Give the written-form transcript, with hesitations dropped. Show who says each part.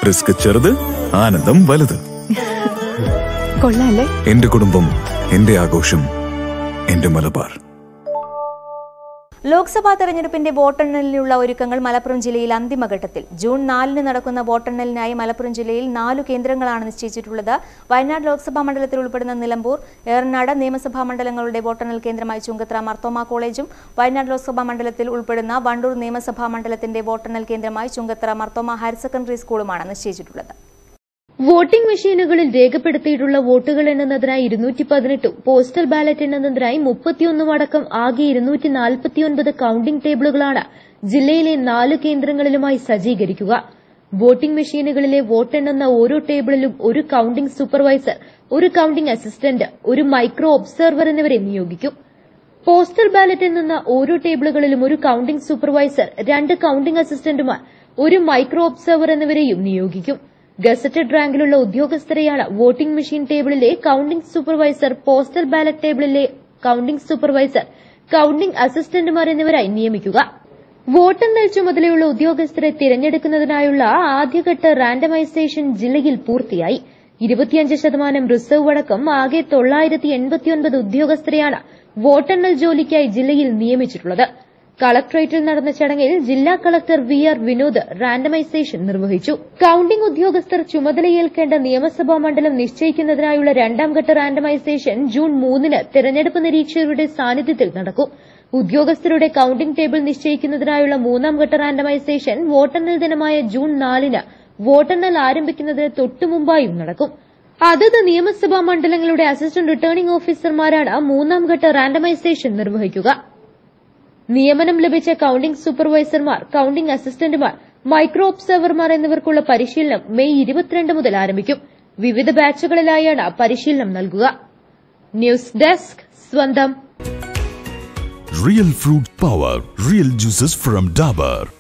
Speaker 1: Risk ചെറുത്, ആനന്ദം വലുത്.
Speaker 2: കൊള്ളാല്ലേ?
Speaker 1: എന്റെ കുടുംബം, എന്റെ ആഘോഷം, എന്റെ മലബാർ.
Speaker 3: ലോക്സഭാ തെരഞ്ഞെടുപ്പിന്റെ വോട്ടെണ്ണലിനുള്ള ഒരുക്കങ്ങൾ മലപ്പുറം ജില്ലയിൽ അന്തിമഘട്ടത്തിൽ. ജൂൺ 4 നടക്കുന്ന വോട്ടെണ്ണലിനായി മലപ്പുറം ജില്ലയിൽ 4 കേന്ദ്രങ്ങളാണ് നിശ്ചയിച്ചിട്ടുള്ളത്. വയനാട് ലോക്സഭാ മണ്ഡലത്തിൽ ഉൾപ്പെടുന്ന നിലമ്പൂർ, ഏറനാട് നിയമസഭാ മണ്ഡലങ്ങളുടെ വോട്ടെണ്ണൽ കേന്ദ്രമായി ചുങ്കത്ര മർത്തോമ കോളേജും, വയനാട് ലോക്സഭാ മണ്ഡലത്തിൽ ഉൾപ്പെടുന്ന വണ്ടൂർ നിയമസഭാ മണ്ഡലത്തിന്റെ വോട്ടെണ്ണൽ കേന്ദ്രമായി ചുങ്കത്ര മർത്തോമ ഹയർ സെക്കൻഡറി സ്കൂളുമാണ് നിശ്ചയിച്ചിട്ടുള്ളത്.
Speaker 4: വോട്ടിംഗ് മെഷീനുകളിൽ രേഖപ്പെടുത്തിയിട്ടുള്ള വോട്ടുകൾ എണ്ണുന്നതിനായി 218ഉം പോസ്റ്റൽ ബാലറ്റ് എണ്ണുന്നതിനായി 31 അടക്കം ആകെ 249 കൌണ്ടിംഗ് ടേബിളുകളാണ് ജില്ലയിലെ 4 കേന്ദ്രങ്ങളിലുമായി സജ്ജീകരിക്കുക. വോട്ടിംഗ് മെഷീനുകളിലെ വോട്ടെണ്ണുന്ന ഓരോ ടേബിളിലും ഒരു കൌണ്ടിംഗ് സൂപ്പർവൈസർ, ഒരു കൌണ്ടിംഗ് അസിസ്റ്റന്റ്, ഒരു മൈക്രോ ഒബ്സർവർ എന്നിവരെ നിയോഗിക്കും. പോസ്റ്റൽ ബാലറ്റ് എണ്ണുന്ന ഓരോ ടേബിളുകളിലും ഒരു കൌണ്ടിംഗ് സൂപ്പർവൈസർ, 2 കൌണ്ടിംഗ് അസിസ്റ്റന്റുമാർ, ഒരു മൈക്രോ ഒബ്സർവർ എന്നിവരെയും നിയോഗിക്കും. ഗസറ്റഡ് റാങ്കിലുള്ള ഉദ്യോഗസ്ഥരെയാണ് വോട്ടിംഗ് മെഷീൻ ടേബിളിലെ കൌണ്ടിംഗ് സൂപ്പർവൈസർ, പോസ്റ്റൽ ബാലറ്റ് ടേബിളിലെ കൌണ്ടിംഗ് സൂപ്പർവൈസർ, കൌണ്ടിംഗ് അസിസ്റ്റന്റുമാർ എന്നിവരായി നിയമിക്കുക. വോട്ടെണ്ണൽ ചുമതലയുള്ള ഉദ്യോഗസ്ഥരെ തിരഞ്ഞെടുക്കുന്നതിനായുള്ള ആദ്യഘട്ട റാൻഡമൈസേഷൻ ജില്ലയിൽ പൂർത്തിയായി. 25% റിസർവ് അടക്കം ആകെ 989 ഉദ്യോഗസ്ഥരെയാണ് വോട്ടെണ്ണൽ ജോലിക്കായി ജില്ലയിൽ നിയമിച്ചിട്ടുള്ളത്. കളക്ടറേറ്റിൽ നടന്ന ചടങ്ങിൽ ജില്ലാ കളക്ടർ VR വിനോദ് റാൻഡമൈസേഷൻ നിർവഹിച്ചു. കൌണ്ടിംഗ് ഉദ്യോഗസ്ഥർ ചുമതലയേൽക്കേണ്ട നിയമസഭാ മണ്ഡലം നിശ്ചയിക്കുന്നതിനായുള്ള 2ാം ഘട്ട റാൻഡമൈസേഷൻ ജൂൺ 3 തെരഞ്ഞെടുപ്പ് നിരീക്ഷകരുടെ സാന്നിധ്യത്തിൽ നടക്കും. ഉദ്യോഗസ്ഥരുടെ കൌണ്ടിംഗ് ടേബിൾ നിശ്ചയിക്കുന്നതിനായുള്ള 3ാം ഘട്ട റാൻഡമൈസേഷൻ വോട്ടെണ്ണൽ ദിനമായ ജൂൺ 4 വോട്ടെണ്ണൽ ആരംഭിക്കുന്നതിന് തൊട്ടുമുമ്പായും നടക്കും. അതത് നിയമസഭാ മണ്ഡലങ്ങളുടെ അസിസ്റ്റന്റ് റിട്ടേണിംഗ് ഓഫീസർമാരാണ് 3ാം ഘട്ട റാൻഡമൈസേഷൻ നിർവഹിക്കുക. നിയമനം ലഭിച്ച കൌണ്ടിംഗ് സൂപ്പർവൈസർമാർ, കൌണ്ടിംഗ് അസിസ്റ്റന്റുമാർ, മൈക്രോ ഒബ്സർവർമാർ എന്നിവർക്കുള്ള പരിശീലനം മെയ് 22 മുതൽ ആരംഭിക്കും. വിവിധ ബാച്ചുകളിലായാണ് പരിശീലനം നൽകുക. ന്യൂസ് ഡെസ്ക് സ്വന്തം.
Speaker 5: Real fruit power, real juices from Dabur.